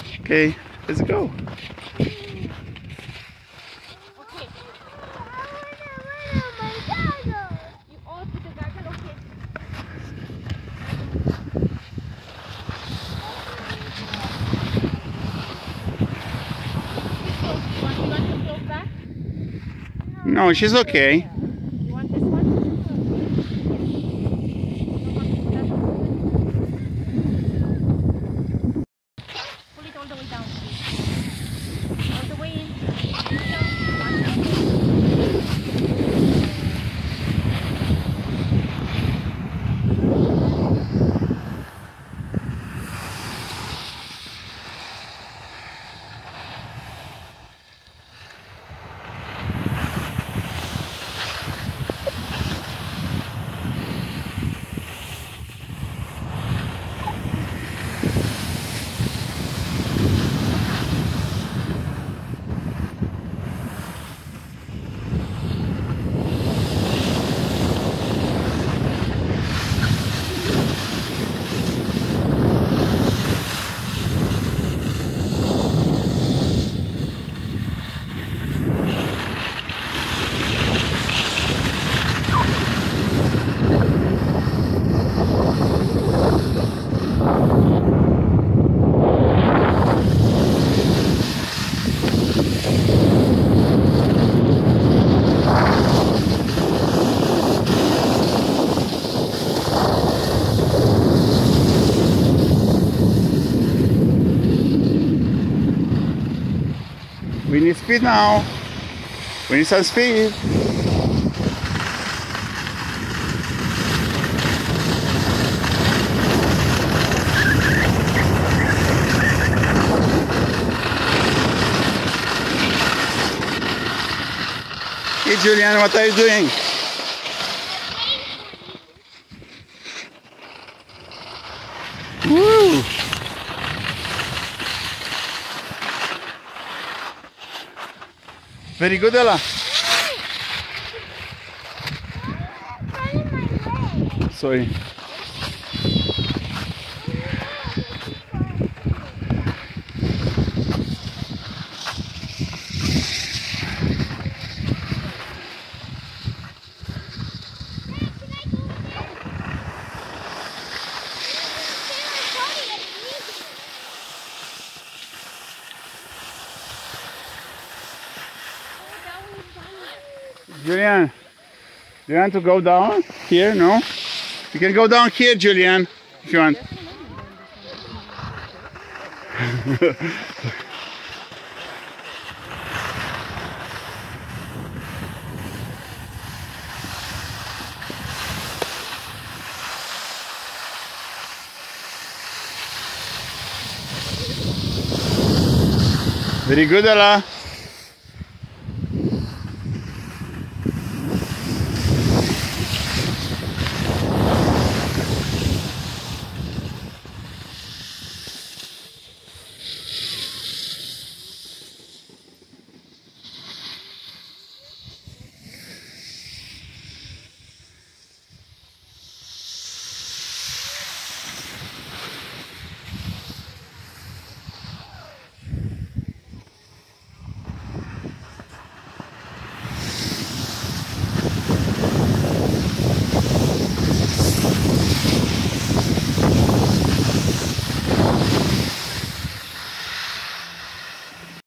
Okay, let's go. No, she's okay. You want this one? Pull it all the way down, please. All the way in. We need speed now. We need some speed. Hey Julian, what are you doing? Woo! Very good, Ella. Sorry. Julian, do you want to go down here? No? You can go down here, Julian, if you want. Very good, Ella.